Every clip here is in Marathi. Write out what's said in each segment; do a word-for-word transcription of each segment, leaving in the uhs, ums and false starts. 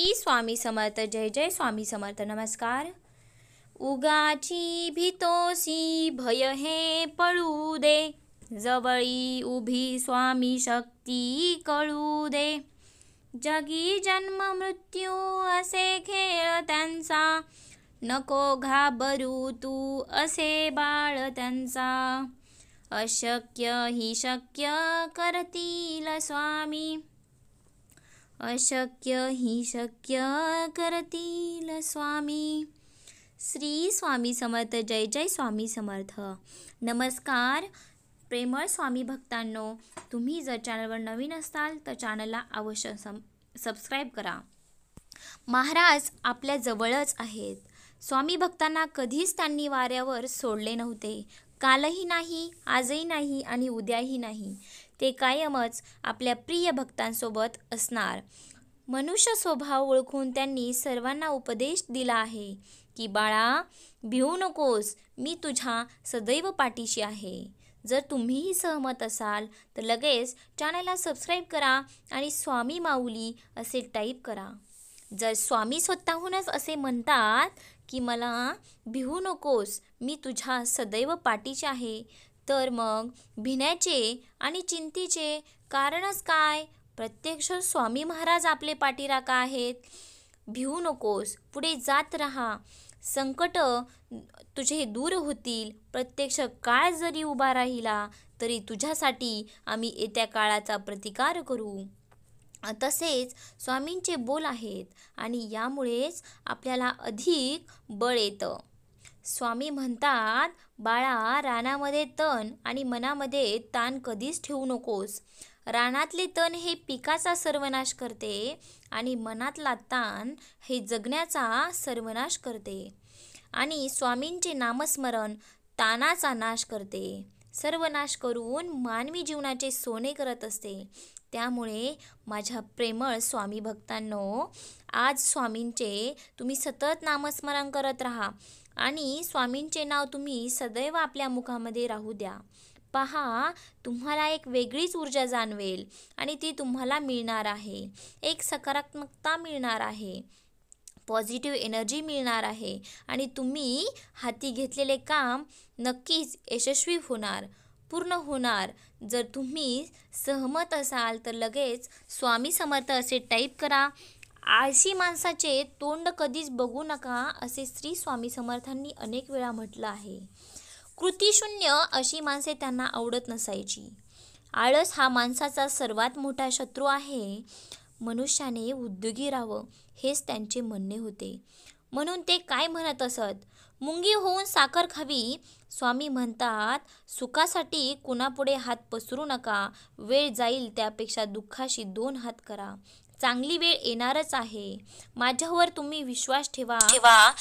श्री स्वामी समर्थ। जय जय स्वामी समर्थ। नमस्कार। उगाची भीतोसी भय हे पळू दे, जवळी उभी स्वामी शक्ती कळू दे। जगी जन्म मृत्यू असे खेळ त्यांचा, नको घाबरू तू असे बाळ त्यांचा। अशक्य ही शक्य करतील स्वामी, अशक्य ही शक्य करतील स्वामी। श्री स्वामी समर्थ। जय जय स्वामी समर्थ। नमस्कार प्रेमळ स्वामी भक्तांनो, तुम्ही जर चॅनलवर नवीन असाल तर चॅनलला अवश्य सम सबस्क्राईब करा। महाराज आपल्या जवळच आहेत। स्वामी भक्तांना कधीच त्यांनी वाऱ्यावर सोडले नव्हते। कालही नाही, आजही नाही आणि उद्याही नाही। ते कायमच आपल्या प्रिय भक्तांसोबत असणार। मनुष्य स्वभाव ओळखून त्यांनी सर्वांना उपदेश दिला आहे की बाळा, भिवू नकोस, मी तुझ्या सदैव पाठीशी आहे। जर तुम्हीही सहमत असाल तर लगेच चॅनलला सबस्क्राईब करा आणि स्वामी माऊली असे टाईप करा। जर स्वामी स्वतःहूनच असे म्हणतात की मला भिवू नकोस, मी तुझ्या सदैव पाठीशी आहे, तर मग भिण्याचे आणि चिंतेचे कारणच काय? प्रत्यक्ष स्वामी महाराज आपले पाठीराखा आहेत। भिवू नकोस, पुढे जात राहा, संकट तुझे दूर होतील। प्रत्यक्ष काळ जरी उभा राहिला तरी तुझ्यासाठी आम्ही येत्या काळाचा प्रतिकार करू। तसेच स्वामींचे बोल आहेत आणि यामुळेच आपल्याला अधिक बळ येतं। स्वामी म्हणतात, बाळा, रानामध्ये तण आणि मनामध्ये ताण कधीच ठेवू नकोस। रानातले तण हे पिकाचा सर्वनाश करते आणि मनातला ताण हे जगण्याचा सर्वनाश करते। आणि स्वामींचे नामस्मरण ताणाचा नाश करते, सर्वनाश करून मानवी जीवनाचे सोने करत असते। त्यामुळे माझ्या प्रेमळ स्वामी भक्तांनो, आज स्वामींचे तुम्ही सतत नामस्मरण करत राहा आणि स्वामींचे नाव तुम्ही सदैव आपल्या मुखामध्ये राहू द्या। पहा, तुम्हाला एक वेगळीच ऊर्जा जाणवेल आणि ती तुम्हाला मिळणार आहे। एक सकारात्मकता मिळणार आहे, पॉझिटिव्ह एनर्जी मिळणार आहे आणि तुम्ही हाती घेतलेले काम नक्कीच यशस्वी होणार, पूर्ण होणार। जर तुम्ही सहमत असाल तर लगेच स्वामी समर्थ असे टाईप करा। आळशी माणसाचे तोंड कधीच बघू नका असे श्री स्वामी समर्थांनी अनेक वेळा म्हटलं आहे। कृतिशून्य अशी माणसे त्यांना आवडत नसायची। आळस हा माणसाचा सर्वात मोठा शत्रू आहे। मनुष्याने उद्योगी राहावं हेच त्यांचे म्हणणे होते। म्हणून ते काय म्हणत असत? मुंगी होऊन साखर खावी। स्वामी म्हणतात, सुखासाठी कुणापुढे हात पसरू नका। वेळ जाईल त्यापेक्षा दुःखाशी दोन हात करा। चांगली वेळ येणारच आहे, माझ्यावर तुम्ही विश्वास ठेवा ठेवा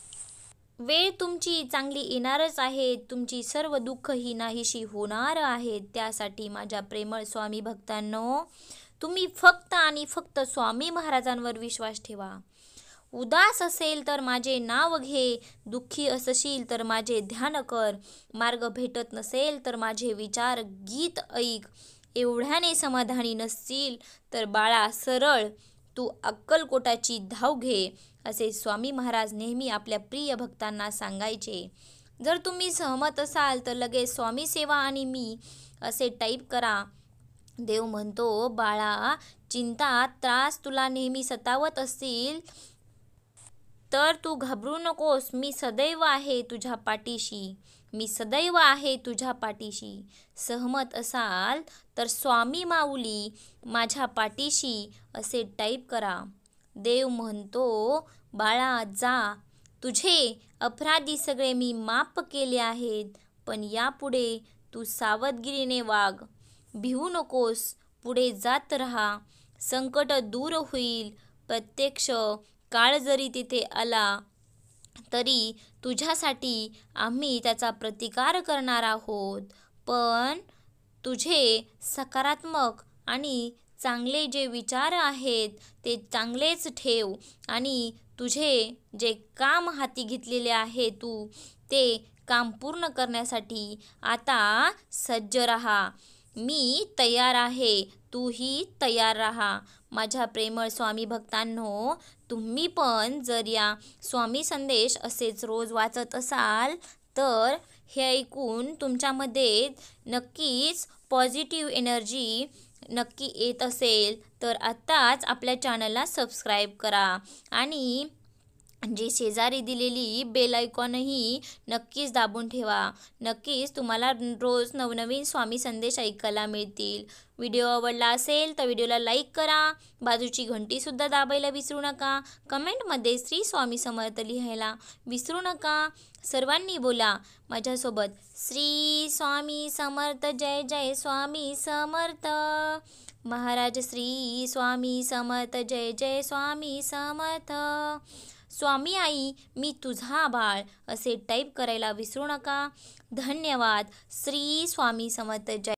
वेळ तुमची चांगली येणारच आहे। तुमची सर्व दुःख ही नाहीशी होणार आहेत। त्यासाठी माझ्या प्रेमळ स्वामी भक्तांनो, तुम्ही फक्त आणि फक्त स्वामी महाराजांवर विश्वास ठेवा। उदास असेल तर माझे नाव घे, दुःखी असशील तर माझे ध्यान कर, मार्ग भेटत नसेल तर माझे विचार गीत ऐक। एवढ्याने समाधानी नसशील तर बाळा, सरळ तू अक्कलकोटाची धाव घे, असे स्वामी महाराज नेहमी आपल्या प्रिय भक्तांना सांगायचे। जर तुम्ही सहमत असाल तर लगेच स्वामी सेवा आणि मी असे टाईप करा। देव म्हणतो, बाळा, चिंता त्रास तुला नेहमी सतावत असतील तर तू घाबरू नकोस। मी सदैव आहे तुझ्या पाठीशी, मी सदैव आहे तुझ्या पाठीशी। सहमत असाल तर स्वामी माऊली माझ्या पाठीशी असे टाईप करा। देव म्हणतो, बाळा, जा, तुझे अपराधी सगळे मी माफ केले आहेत, पण यापुढे तू सावधगिरीने वाग। भिवू नकोस, पुढे जात राहा, संकट दूर होईल। प्रत्यक्ष काळ जरी तिथे आला तरी तुझ्यासाठी आम्ही त्याचा प्रतिकार करणार आहोत। पण तुझे सकारात्मक आणि चांगले जे विचार आहेत ते चांगलेच ठेव आणि तुझे जे काम हाती घेतलेले आहे तू ते काम पूर्ण करण्यासाठी आता सज्ज राहा। मी तयार आहे, तूही तयार राहा। माझ्या प्रेमळ स्वामी भक्तांनो, तुम्ही पण जर या स्वामी संदेश असेच रोज वाचत असाल तर हे ऐकून तुमच्यामध्ये नक्कीच पॉझिटिव्ह एनर्जी नक्की येत असेल तर आत्ताच आपल्या चॅनलला सबस्क्राईब करा आणि जे शेजारी दिलेली बेल आयकॉनही नक्कीच दाबून ठेवा. नक्कीच तुम्हाला रोज नवनवीन स्वामी संदेश ऐकायला मिळतील. व्हिडिओ आवडला असेल तर व्हिडिओला लाईक करा. बाजूची घंटीसुद्धा दाबायला विसरू नका. कमेंटमध्ये श्री स्वामी समर्थ लिहायला विसरू नका. सर्वांनी बोला माझ्यासोबत, श्री स्वामी समर्थ, जय जय स्वामी समर्थ. महाराज श्री स्वामी समर्थ, जय जय स्वामी समर्थ. स्वामी आई मी तुझा बाळ असे टाईप करायला विसरू नका. धन्यवाद. श्री स्वामी समर्थ. जय